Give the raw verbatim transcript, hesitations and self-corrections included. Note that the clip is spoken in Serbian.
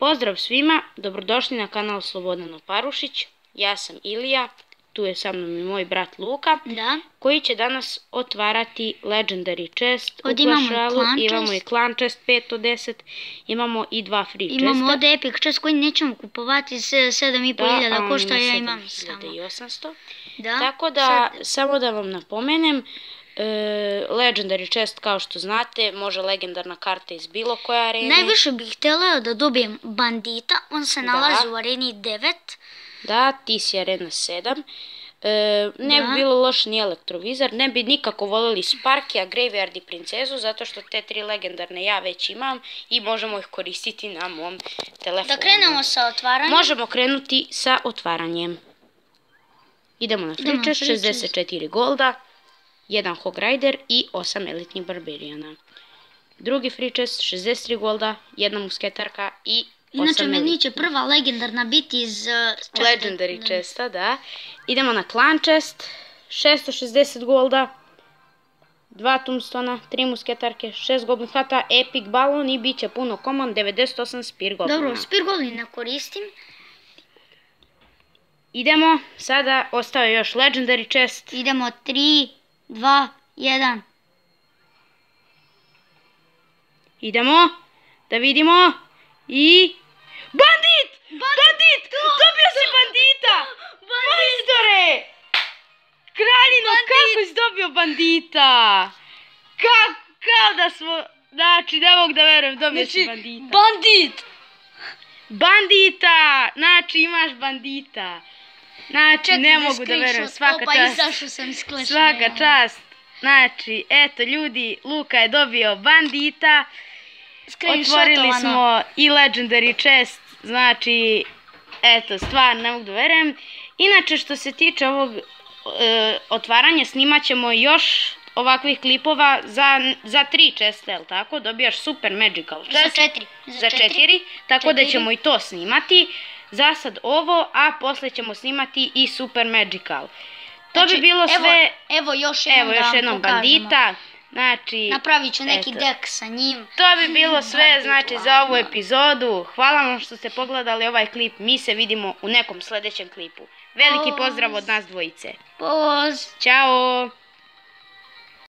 Pozdrav svima, dobrodošli na kanal Slobodan Oparušić. Ja sam Ilija, tu je sa mnom i moj brat Luka, Da. koji će danas otvarati Legendary chest u Ovdje imamo i Clashalu. clan Imamo chest. i clan chest pet od deset, imamo i dva free chesta. Imamo ovdje epic chest koji nećemo kupovati, sedam i pol hiljada košta, ja imam samo. sedam hiljada osamsto. Da. Tako da, samo da vam napomenem, e, Legendary chest, kao što znate, može legendarna karta iz bilo koje arene. Najviše bih htjela da dobijem bandita, on se nalazi u areni devet. Da, ti si arena sedam. E, ne bi bilo loš ni elektrovizor, ne bi nikako voljeli Sparkija, Graveyard i Princezu, zato što te tri legendarne ja već imam i možemo ih koristiti na mom telefonu. Da krenemo sa otvaranjem. Možemo krenuti sa otvaranjem. Idemo na free chest, šezdeset četiri golda, jedan Hog Rider i osam elitnih barberijana. Drugi free chest, šezdeset tri golda, jedna musketarka i Inače, meni će prva legendarna biti iz Legendary chesta, da. Idemo na clan chest, šesto šezdeset golda, dva tombstona, tri musketarke, šest goblin hata, epic balon i bit će puno common, devedeset osam spear goblina. Dobro, spear goblin ne koristim. Idemo, sada ostao je još Legendary chest. Idemo, tri, dva, jedan. Idemo, da vidimo i... Bandit! Bandit! Dobio si bandita! Majstore! Kraljino, kako si dobio bandita? Kao da smo... Znači, ne mogu da verujem, dobio si bandita. Bandit! Bandita! Znači, imaš bandita. Znači, ne mogu da verujem, svaka čast. Opa, izašao sam iz Clash. Svaka čast. Znači, eto ljudi, Luka je dobio bandita. Otvorili smo i Legendary chest, znači, eto, stvarno ne mogu da verujem. Inače, što se tiče ovog otvaranja, snimat ćemo još ovakvih klipova za tri chesta, jel tako? Dobijaš super magical chest. Za četiri. Za četiri, tako da ćemo i to snimati. Za sad ovo, a posle ćemo snimati i super magical. To bi bilo sve... Evo još jednom bandita. Znači, napravit ću neki dek sa njim. To bi bilo sve, znači, za ovu epizodu. Hvala vam što ste pogledali ovaj klip. Mi se vidimo u nekom sljedećem klipu. Veliki pozdrav od nas dvojice. Poz. Ćao.